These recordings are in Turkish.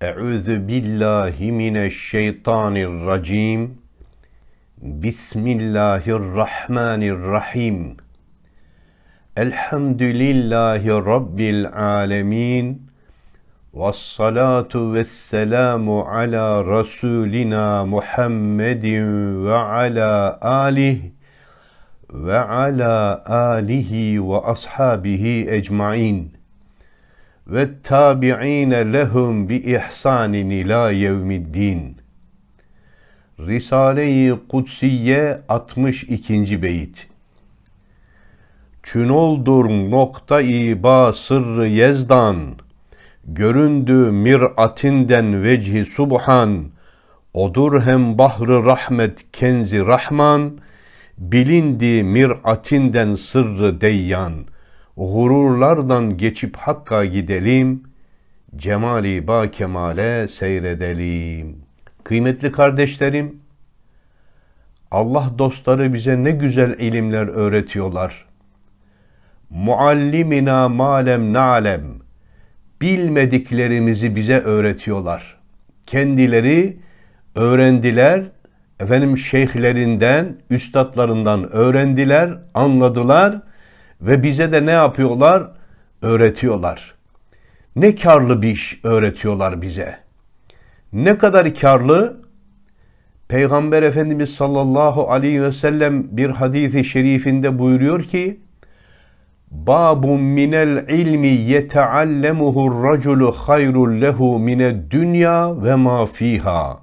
Euzu billahi mineşşeytanirracim. Bismillahirrahmanirrahim. Elhamdülillahi Rabbil alemin. Vessalatu vesselamu ala Resulina Muhammedin ve ala alihi ve ashabihi ecmain. Ve tabi'ine lehum bi ihsanin ila yevmiddin. Risale-i Kutsiye 62. beyit. Çün oldur nokta-i ba sırrı yezdan, göründü mir'atinden vecihi subhan, odur hem bahrı rahmet kenzi rahman, bilindi mir'atinden sırrı deyyan. Gururlardan geçip Hakk'a gidelim, cemali ba kemale seyredelim. Kıymetli kardeşlerim, Allah dostları bize ne güzel ilimler öğretiyorlar. Muallimina malem na'lem, bilmediklerimizi bize öğretiyorlar. Kendileri öğrendiler, şeyhlerinden, üstadlarından öğrendiler, anladılar ve bize de ne yapıyorlar? Öğretiyorlar. Ne karlı bir iş öğretiyorlar bize. Ne kadar karlı? Peygamber Efendimiz sallallahu aleyhi ve sellem bir hadis-i şerifinde buyuruyor ki, Babun minel ilmi yeteallemuhur raculu hayrul lehu mined dünya ve ma fiha.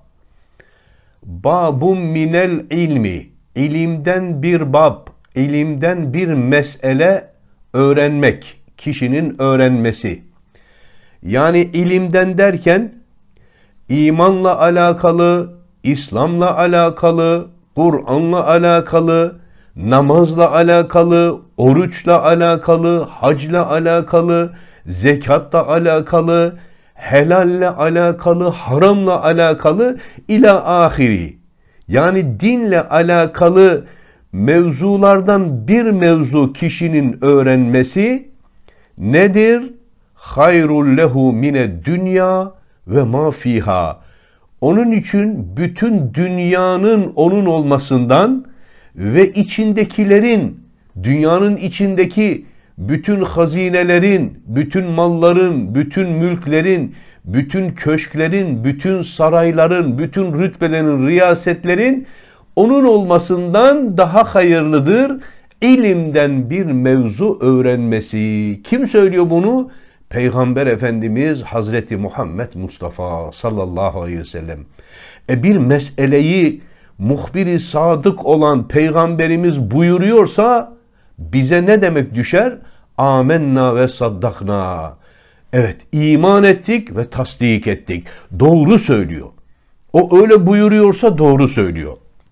Babun minel ilmi, ilimden bir bab, ilimden bir mesele öğrenmek, kişinin öğrenmesi. Yani ilimden derken imanla alakalı, İslam'la alakalı, Kur'an'la alakalı, namazla alakalı, oruçla alakalı, hacla alakalı, zekatla alakalı, helalle alakalı, haramla alakalı ila ahiri. Yani dinle alakalı mevzulardan bir mevzu kişinin öğrenmesi nedir? Hayrul lehu mine dünya ve ma fiha. Onun için bütün dünyanın onun olmasından ve içindekilerin, dünyanın içindeki bütün hazinelerin, bütün malların, bütün mülklerin, bütün köşklerin, bütün sarayların, bütün rütbelerin, riyasetlerin onun olmasından daha hayırlıdır ilimden bir mevzu öğrenmesi. Kim söylüyor bunu? Peygamber Efendimiz Hazreti Muhammed Mustafa sallallahu aleyhi ve sellem. Bir meseleyi muhbir-i sadık olan Peygamberimiz buyuruyorsa bize ne demek düşer? Amenna ve saddakna. Evet, iman ettik ve tasdik ettik. Doğru söylüyor. O öyle buyuruyorsa doğru söylüyor.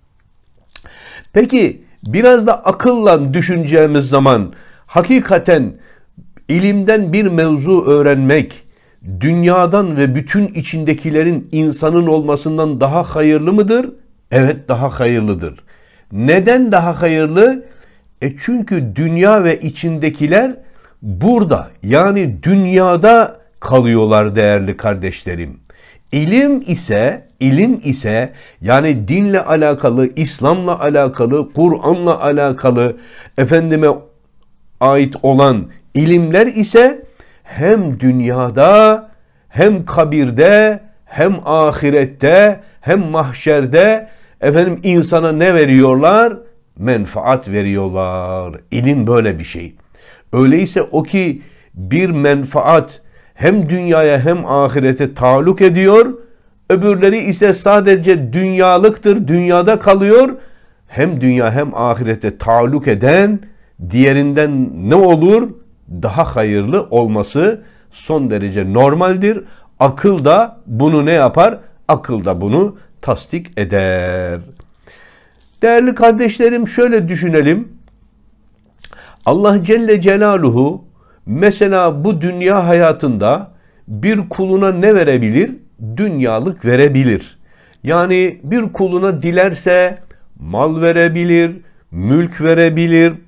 Peki biraz da akılla düşüneceğimiz zaman hakikaten ilimden bir mevzu öğrenmek dünyadan ve bütün içindekilerin insanın olmasından daha hayırlı mıdır? Evet, daha hayırlıdır. Neden daha hayırlı? Çünkü dünya ve içindekiler burada, yani dünyada kalıyorlar değerli kardeşlerim. İlim ise yani dinle alakalı, İslam'la alakalı, Kur'an'la alakalı efendime ait olan ilimler ise hem dünyada, hem kabirde, hem ahirette, hem mahşerde insana ne veriyorlar? Menfaat veriyorlar. İlim böyle bir şey. Öyleyse o ki bir menfaat hem dünyaya hem ahirete taalluk ediyor, öbürleri ise sadece dünyalıktır, dünyada kalıyor. Hem dünya hem ahirete taalluk eden diğerinden ne olur? Daha hayırlı olması son derece normaldir. Akıl da bunu ne yapar? Akıl da bunu tasdik eder. Değerli kardeşlerim, şöyle düşünelim. Allah Celle Celaluhu mesela bu dünya hayatında bir kuluna ne verebilir? Dünyalık verebilir. Yani bir kuluna dilerse mal verebilir, mülk verebilir,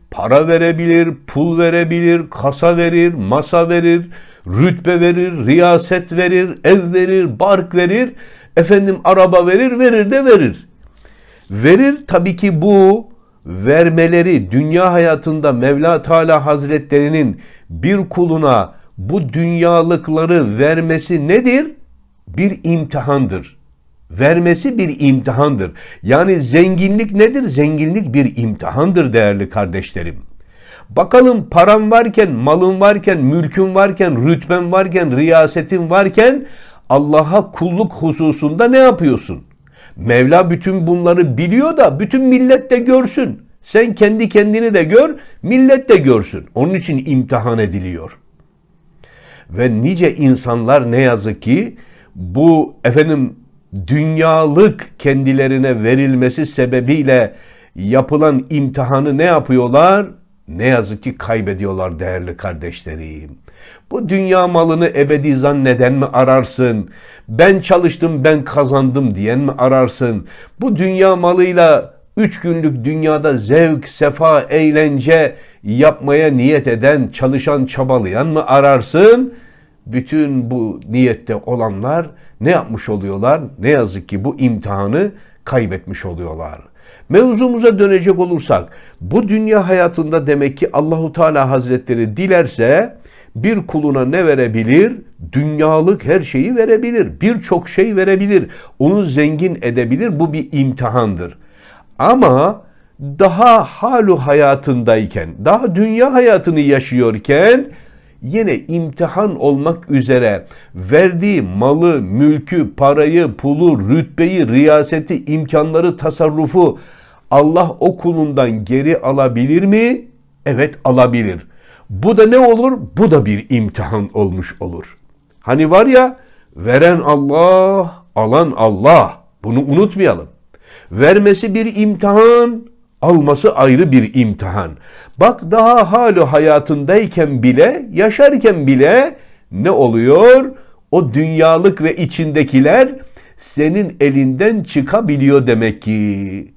para verebilir, pul verebilir, kasa verir, masa verir, rütbe verir, riyaset verir, ev verir, bark verir, araba verir, verir de verir. Verir tabii ki bu vermeleri dünya hayatında Mevla Teala Hazretlerinin bir kuluna bu dünyalıkları vermesi nedir? Bir imtihandır. Vermesi bir imtihandır. Yani zenginlik nedir? Zenginlik bir imtihandır değerli kardeşlerim. Bakalım param varken, malın varken, mülkün varken, rütben varken, riyasetin varken Allah'a kulluk hususunda ne yapıyorsun? Mevla bütün bunları biliyor da bütün millet de görsün. Sen kendi kendini de gör, millet de görsün. Onun için imtihan ediliyor. Ve nice insanlar ne yazık ki bu dünyalık kendilerine verilmesi sebebiyle yapılan imtihanı ne yapıyorlar? Ne yazık ki kaybediyorlar değerli kardeşlerim. Bu dünya malını ebedi zanneden mi ararsın? Ben çalıştım, ben kazandım diyen mi ararsın? Bu dünya malıyla 3 günlük dünyada zevk, sefa, eğlence yapmaya niyet eden, çalışan, çabalayan mı ararsın? Bütün bu niyette olanlar ne yapmış oluyorlar? Ne yazık ki bu imtihanı kaybetmiş oluyorlar. Mevzumuza dönecek olursak, bu dünya hayatında demek ki Allahu Teala Hazretleri dilerse bir kuluna ne verebilir? Dünyalık her şeyi verebilir. Birçok şey verebilir. Onu zengin edebilir. Bu bir imtihandır. Ama daha halu hayatındayken, daha dünya hayatını yaşıyorken yine imtihan olmak üzere verdiği malı, mülkü, parayı, pulu, rütbeyi, riyaseti, imkanları, tasarrufu Allah o kulundan geri alabilir mi? Evet, alabilir. Bu da ne olur? Bu da bir imtihan olmuş olur. Hani var ya, veren Allah, alan Allah. Bunu unutmayalım. Vermesi bir imtihan, alması ayrı bir imtihan. Bak daha halu hayatındayken bile, yaşarken bile ne oluyor? O dünyalık ve içindekiler senin elinden çıkabiliyor demek ki.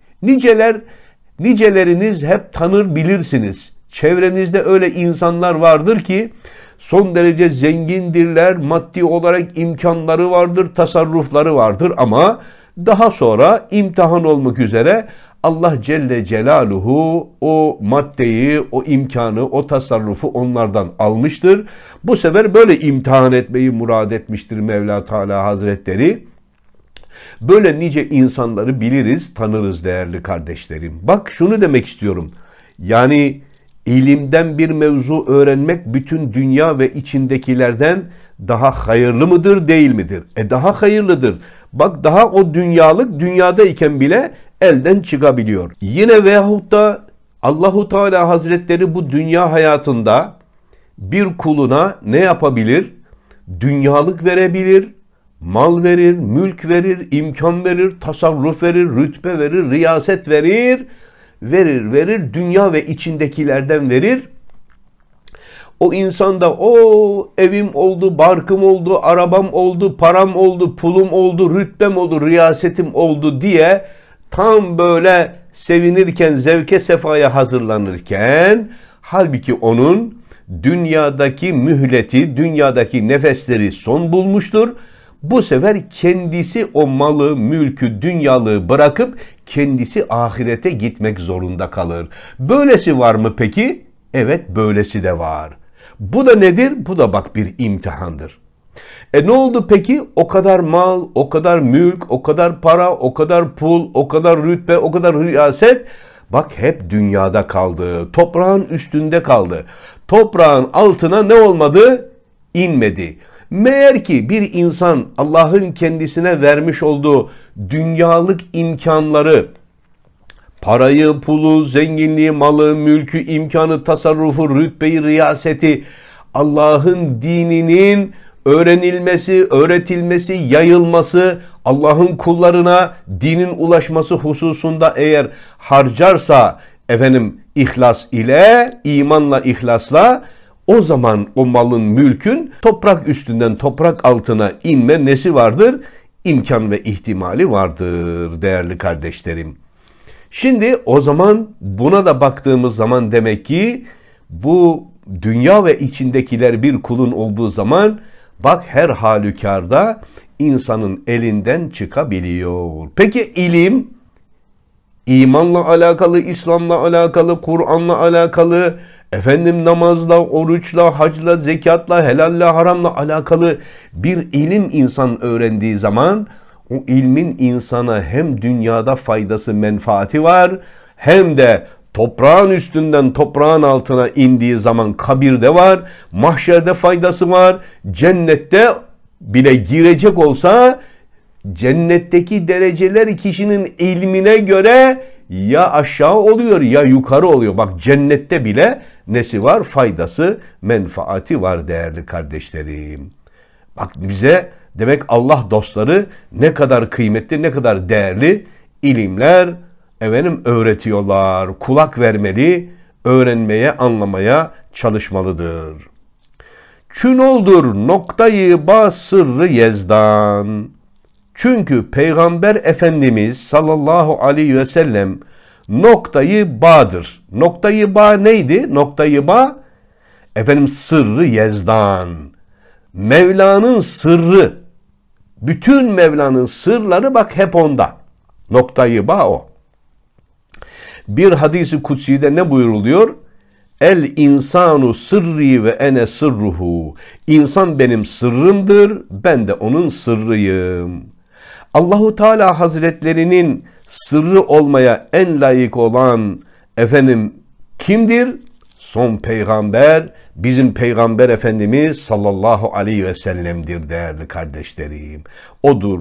Niceleriniz hep tanır bilirsiniz. Çevrenizde öyle insanlar vardır ki son derece zengindirler, maddi olarak imkanları vardır, tasarrufları vardır ama daha sonra imtihan olmak üzere Allah Celle Celaluhu o maddeyi, o imkanı, o tasarrufu onlardan almıştır. Bu sefer böyle imtihan etmeyi murad etmiştir Mevla Teala Hazretleri. Böyle nice insanları biliriz, tanırız değerli kardeşlerim. Bak şunu demek istiyorum. Yani ilimden bir mevzu öğrenmek bütün dünya ve içindekilerden daha hayırlı mıdır, değil midir? Daha hayırlıdır. Bak daha o dünyalık dünyadayken bile elden çıkabiliyor. Yine veyahut da Allahu Teala Hazretleri bu dünya hayatında bir kuluna ne yapabilir? Dünyalık verebilir, mal verir, mülk verir, imkan verir, tasarruf verir, rütbe verir, riyaset verir, verir, dünya ve içindekilerden verir. O insanda o evim oldu, barkım oldu, arabam oldu, param oldu, pulum oldu, rütbem oldu, riyasetim oldu diye tam böyle sevinirken, zevke sefaya hazırlanırken halbuki onun dünyadaki mühleti, dünyadaki nefesleri son bulmuştur. Bu sefer kendisi o malı, mülkü, dünyalığı bırakıp kendisi ahirete gitmek zorunda kalır. Böylesi var mı peki? Evet, böylesi de var. Bu da nedir? Bu da bak bir imtihandır. Ne oldu peki? O kadar mal, o kadar mülk, o kadar para, o kadar pul, o kadar rütbe, o kadar riyaset. Bak hep dünyada kaldı. Toprağın üstünde kaldı. Toprağın altına ne olmadı? İnmedi. Meğer ki bir insan Allah'ın kendisine vermiş olduğu dünyalık imkanları, parayı, pulu, zenginliği, malı, mülkü, imkanı, tasarrufu, rütbeyi, riyaseti, Allah'ın dininin öğrenilmesi, öğretilmesi, yayılması, Allah'ın kullarına dinin ulaşması hususunda eğer harcarsa ihlas ile, imanla, ihlasla, o zaman o malın, mülkün toprak üstünden toprak altına inme nesi vardır? İmkan ve ihtimali vardır değerli kardeşlerim. Şimdi o zaman buna da baktığımız zaman demek ki bu dünya ve içindekiler bir kulun olduğu zaman bak her halükarda insanın elinden çıkabiliyor. Peki ilim, imanla alakalı, İslam'la alakalı, Kur'an'la alakalı, namazla, oruçla, hacla, zekatla, helalle, haramla alakalı bir ilim insan öğrendiği zaman o ilmin insana hem dünyada faydası, menfaati var hem de toprağın üstünden toprağın altına indiği zaman kabirde var, mahşerde faydası var, cennette bile girecek olsa cennetteki dereceler kişinin ilmine göre ya aşağı oluyor ya yukarı oluyor. Bak cennette bile nesi var? Faydası, menfaati var değerli kardeşlerim. Bak bize demek Allah dostları ne kadar kıymetli, ne kadar değerli ilimler öğretiyorlar. Kulak vermeli, öğrenmeye, anlamaya çalışmalıdır. Çün oldur noktayı ba sırrı yezdan. Çünkü Peygamber Efendimiz sallallahu aleyhi ve sellem noktayı ba'dır. Noktayı ba neydi? Noktayı ba sırrı yezdan. Mevla'nın sırrı. Bütün Mevla'nın sırları bak hep onda. Noktayı ba o. Bir hadisi kutsi'de ne buyuruluyor? El insanu sırrı ve ene sırruhu. İnsan benim sırrımdır, ben de onun sırrıyım. Allahu Teala Hazretlerinin sırrı olmaya en layık olan kimdir? Son peygamber, bizim peygamber Efendimiz sallallahu aleyhi ve sellem'dir değerli kardeşlerim. Odur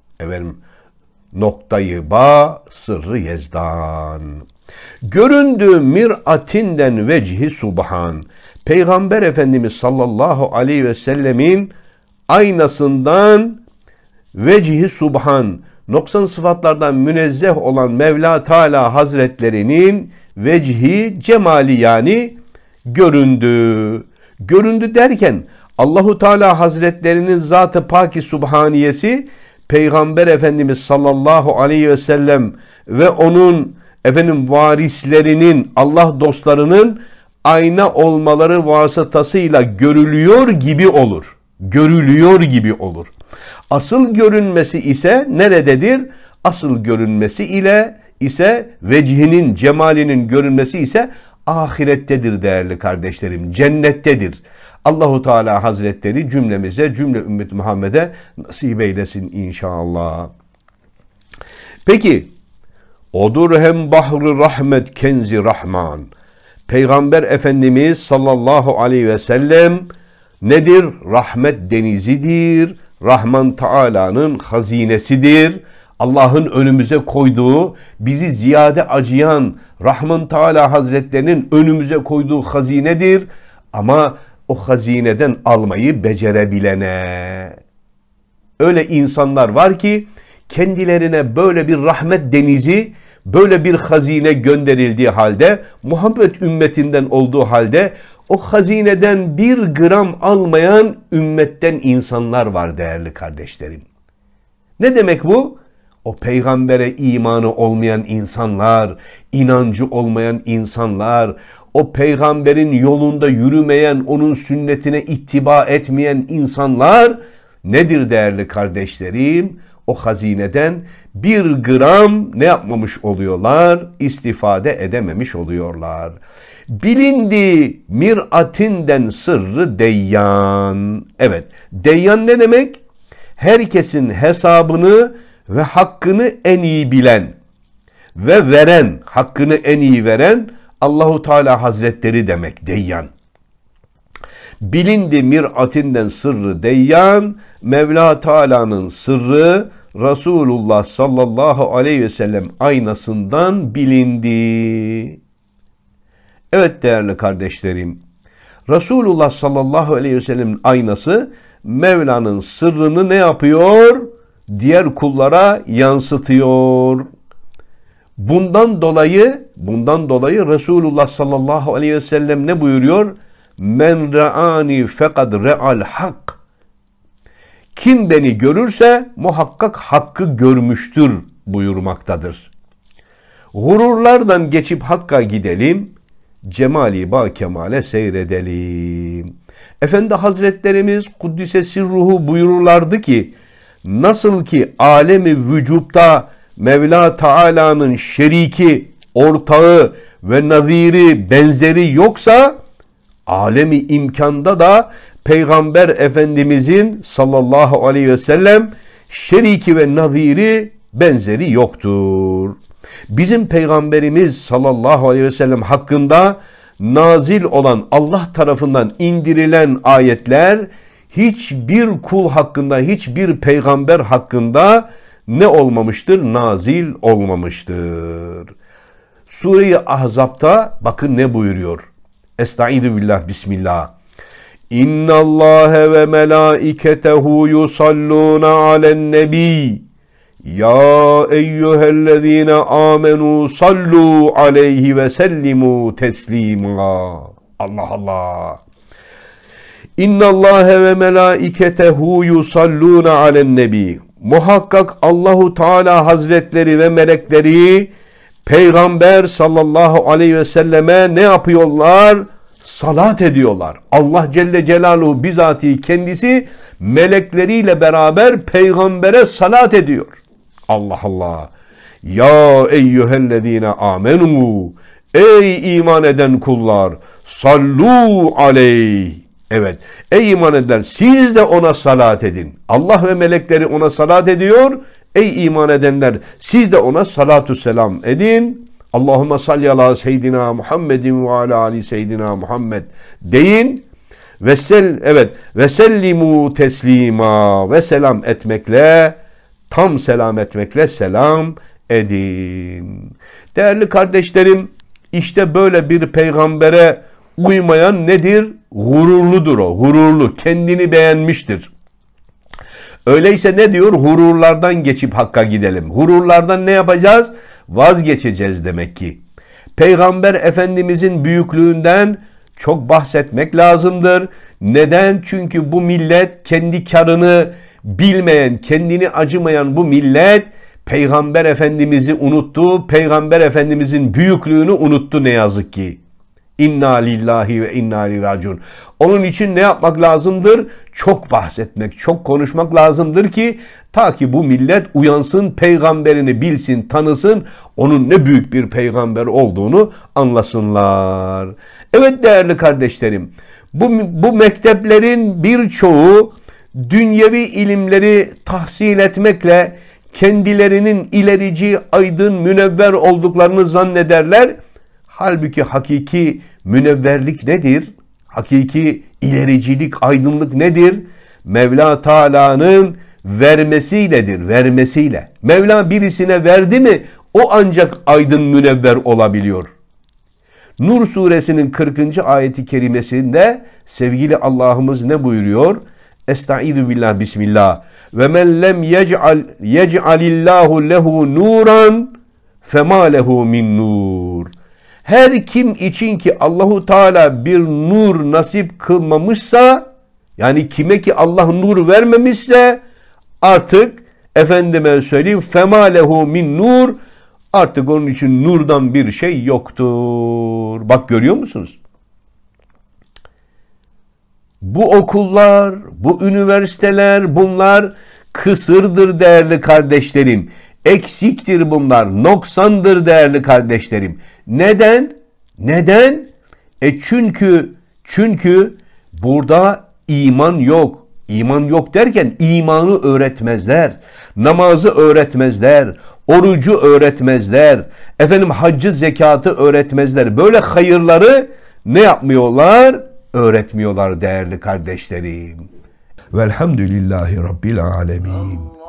noktayı ba sırrı yezdan. Göründü mir'atinden vecihi subhan. Peygamber Efendimiz sallallahu aleyhi ve sellemin aynasından vecihi subhan, noksan sıfatlardan münezzeh olan Mevla Teala Hazretlerinin vecihi cemali yani göründü. Göründü derken Allahu Teala Hazretlerinin zat-ı paki subhaniyesi Peygamber Efendimiz sallallahu aleyhi ve sellem ve onun varislerinin, Allah dostlarının ayna olmaları vasıtasıyla görülüyor gibi olur. Görülüyor gibi olur. Asıl görünmesi ise nerededir? Asıl görünmesi ise vecihinin, cemalinin görünmesi ise ahirettedir değerli kardeşlerim. Cennettedir. Allahu Teala Hazretleri cümlemize, cümle ümmet Muhammed'e nasip eylesin inşallah. Peki, odur hem bahri rahmet kenzi rahman. Peygamber Efendimiz sallallahu aleyhi ve sellem nedir? Rahmet denizidir. Rahman Teala'nın hazinesidir. Allah'ın önümüze koyduğu, bizi ziyade acıyan Rahman Teala Hazretlerinin önümüze koyduğu hazinedir. Ama o hazineden almayı becerebilene. Öyle insanlar var ki kendilerine böyle bir rahmet denizi, böyle bir hazine gönderildiği halde, Muhammed ümmetinden olduğu halde o hazineden bir gram almayan ümmetten insanlar var değerli kardeşlerim. Ne demek bu? O peygambere imanı olmayan insanlar, inancı olmayan insanlar, o peygamberin yolunda yürümeyen, onun sünnetine ittiba etmeyen insanlar nedir değerli kardeşlerim? O hazineden bir gram ne yapmamış oluyorlar? İstifade edememiş oluyorlar. Bilindi mir'atinden sırrı deyyan. Evet, deyyan ne demek? Herkesin hesabını ve hakkını en iyi bilen ve veren, hakkını en iyi veren Allahu Teala Hazretleri demek deyyan. Bilindi mir'atinden sırrı deyyan, Mevla Teala'nın sırrı Resulullah sallallahu aleyhi ve sellem aynasından bilindi. Evet değerli kardeşlerim, Resulullah sallallahu aleyhi ve sellem'in aynası Mevla'nın sırrını ne yapıyor? Diğer kullara yansıtıyor. Bundan dolayı Resulullah sallallahu aleyhi ve sellem ne buyuruyor? Men ra'ani fekad re'al hak. Kim beni görürse muhakkak hakkı görmüştür buyurmaktadır. Gururlardan geçip Hakk'a gidelim, Cemali ba kemale seyredelim. Efendi Hazretlerimiz Kuddise Sirruhu buyururlardı ki, nasıl ki alemi vücutta Mevla Teala'nın şeriki, ortağı ve naziri, benzeri yoksa, alemi imkanda da Peygamber Efendimizin sallallahu aleyhi ve sellem şeriki ve naziri, benzeri yoktur. Bizim Peygamberimiz sallallahu aleyhi ve sellem hakkında nazil olan, Allah tarafından indirilen ayetler hiçbir kul hakkında, hiçbir peygamber hakkında ne olmamıştır? Nazil olmamıştır. Sure-i Ahzab'ta bakın ne buyuruyor. Estaizu billah, bismillah. İnna Allahe ve melaiketehu yusalluna alen nebi. Ya eyyühellezine amenu sallu aleyhi ve sellimu teslima. Allah Allah. İnna Allahe ve melaiketehu yusalluna alen nebi. Muhakkak Allahu Teala Hazretleri ve melekleri Peygamber sallallahu aleyhi ve selleme ne yapıyorlar? Salat ediyorlar. Allah Celle Celaluhu bizatihi kendisi melekleriyle beraber peygambere salat ediyor. Allah Allah. Ya eyyühellezine amenu. Ey iman eden kullar. Sallu aleyh. Evet. Ey iman edenler, siz de ona salat edin. Allah ve melekleri ona salat ediyor. Ey iman edenler, siz de ona salatu selam edin. Allahümme salli ala seyyidina Muhammedin ve ala ali seyyidina Muhammed deyin. Ve sellimu teslima, ve selam etmekle, tam selam etmekle selam edin. Değerli kardeşlerim, işte böyle bir peygambere uymayan nedir? Gururludur o. Gururlu. Kendini beğenmiştir. Öyleyse ne diyor? Gururlardan geçip Hakk'a gidelim. Gururlardan ne yapacağız? Vazgeçeceğiz demek ki. Peygamber Efendimizin büyüklüğünden çok bahsetmek lazımdır. Neden? Çünkü bu millet kendi karını bilmeyen, kendini acımayan bu millet Peygamber Efendimiz'i unuttu. Peygamber Efendimizin büyüklüğünü unuttu ne yazık ki. İnna lillahi ve inna ileyhi raciun. Onun için ne yapmak lazımdır? Çok bahsetmek, çok konuşmak lazımdır ki ta ki bu millet uyansın, peygamberini bilsin, tanısın, onun ne büyük bir peygamber olduğunu anlasınlar. Evet değerli kardeşlerim, bu mekteplerin birçoğu dünyevi ilimleri tahsil etmekle kendilerinin ilerici, aydın, münevver olduklarını zannederler. Halbuki hakiki münevverlik nedir? Hakiki ilericilik, aydınlık nedir? Mevla Teala'nın vermesiyledir, vermesiyle. Mevla birisine verdi mi o ancak aydın, münevver olabiliyor. Nur suresinin 40. ayeti kerimesinde sevgili Allah'ımız ne buyuruyor? Estaizu billah, bismillah. Ve men lem yec'alillahu lehu nuran fema lehu min nur. Her kim için ki Allahu Teala bir nur nasip kılmamışsa, yani kime ki Allah nur vermemişse, artık efendime söyleyeyim fema lehu min nur, artık onun için nurdan bir şey yoktur. Bak görüyor musunuz? Bu okullar, bu üniversiteler, bunlar kısırdır değerli kardeşlerim. Eksiktir bunlar, noksandır değerli kardeşlerim. Neden? Neden? Çünkü burada iman yok. İman yok derken imanı öğretmezler. Namazı öğretmezler. Orucu öğretmezler. Haccı, zekatı öğretmezler. Böyle hayırları ne yapmıyorlar? Öğretmiyorlar değerli kardeşlerim. Velhamdülillahi Rabbil alemin.